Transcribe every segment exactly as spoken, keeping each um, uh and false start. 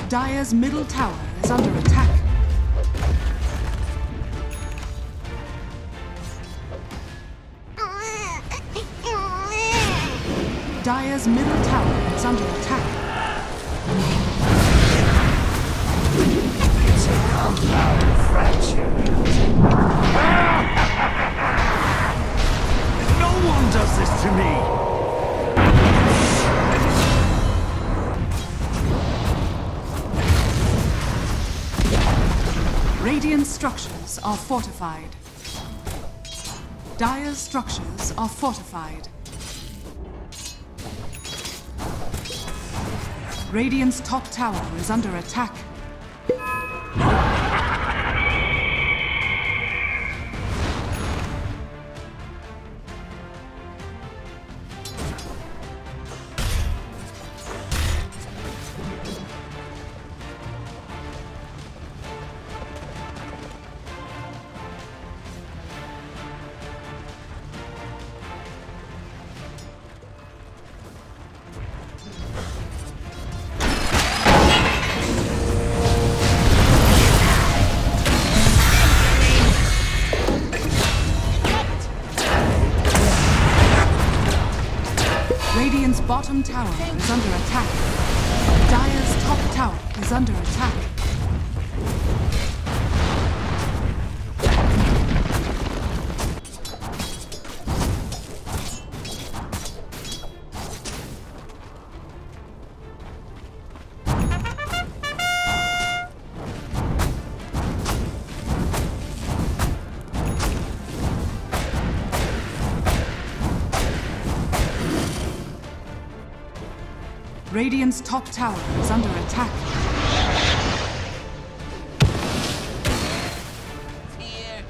Dire's middle tower is under attack. Dire's middle tower is under attack. It's a compound fracture. No one does this to me! Radiant structures are fortified. Dire's structures are fortified. Radiant's top tower is under attack. Radiant's bottom tower is under attack. Dire's top tower is under attack. Radiant's top tower is under attack. Here.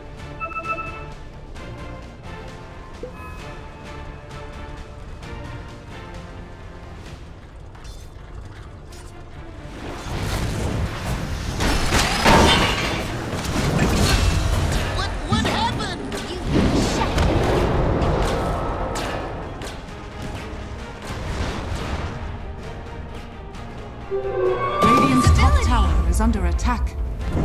What what happened? You shut Radiant's top tower is under attack.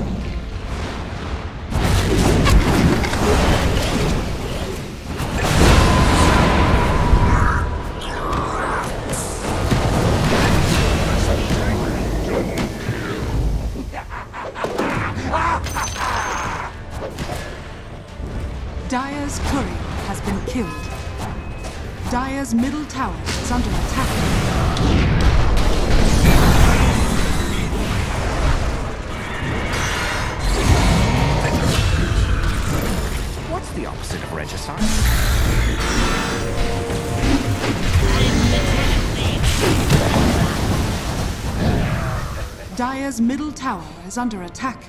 Dire's courier has been killed. Dire's middle tower is under attack. What's the opposite of regicide? Dire's middle tower is under attack.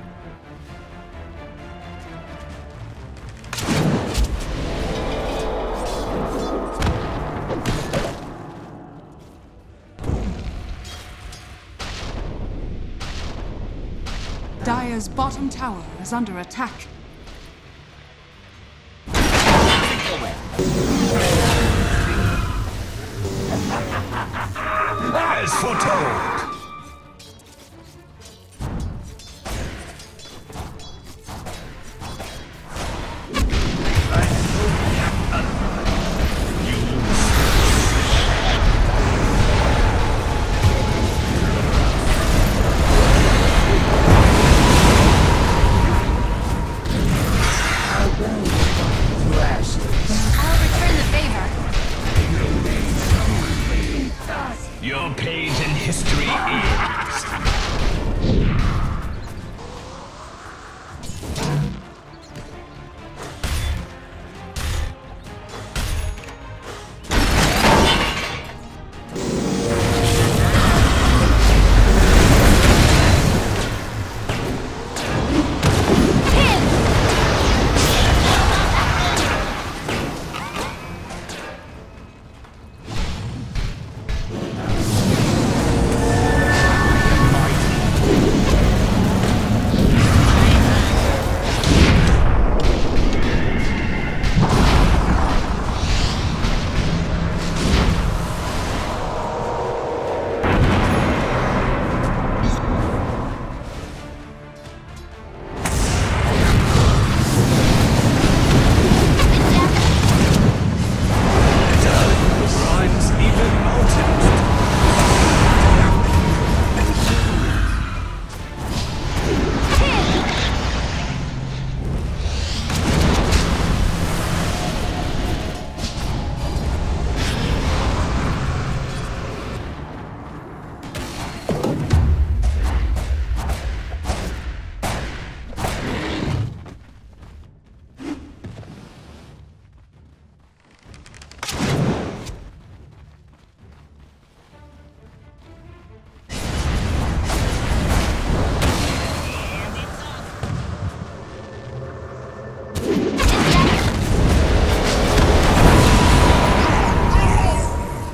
Dire's bottom tower is under attack. As foretold! I'll return the favor. Your page in history is...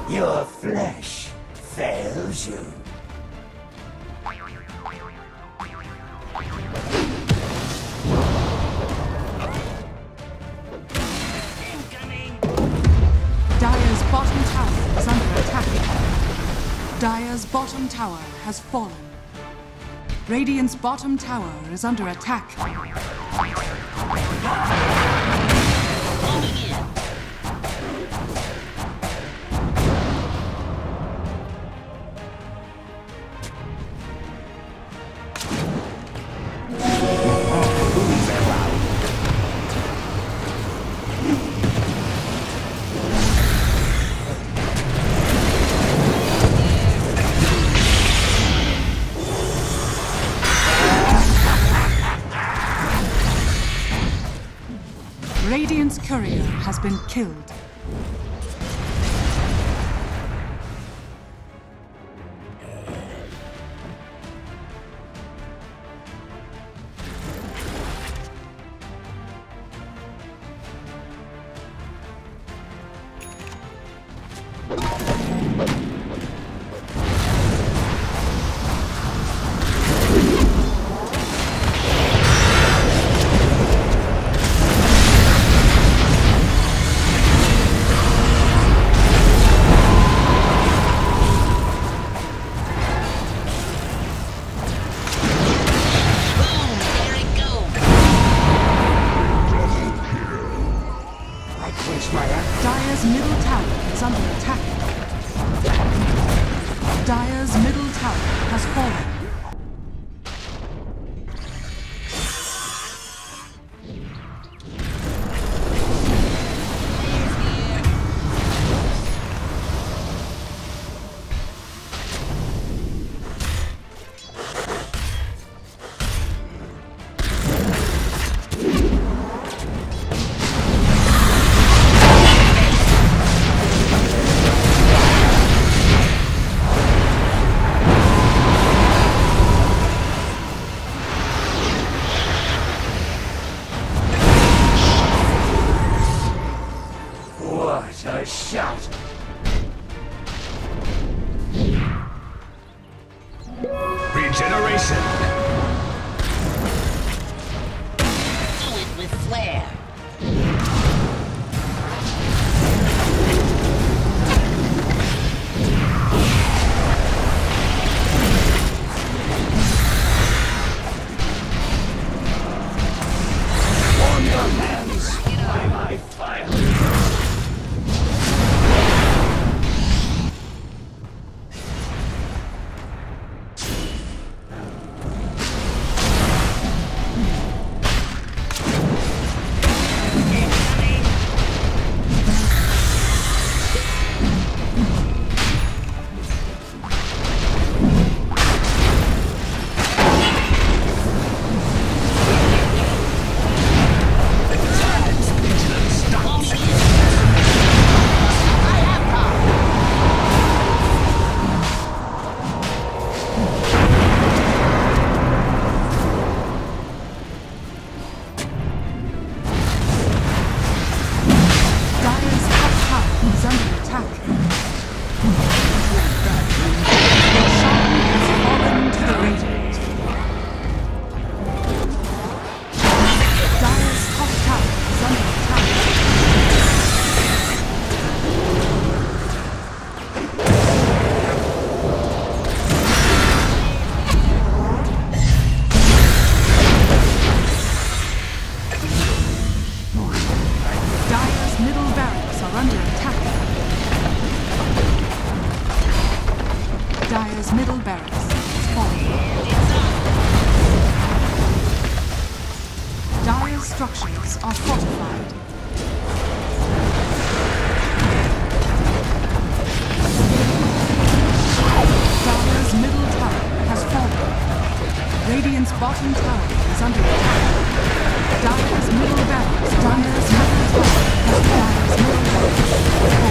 Your flesh fails you. Dire's bottom tower is under attack. Dire's bottom tower has fallen. Radiant's bottom tower is under attack. Moving in. Radiant's courier has been killed. Dire's middle tower is under attack. Dire's middle tower has fallen. What a shout! Regeneration. Do it with flair. Warm your hands by my fire. Dire's middle barracks is falling. Dire's structures are fortified. Dire's middle tower has fallen. Radiant's bottom tower is under attack. Dire's middle barracks, Dire's middle tower has Dire's middle barracks.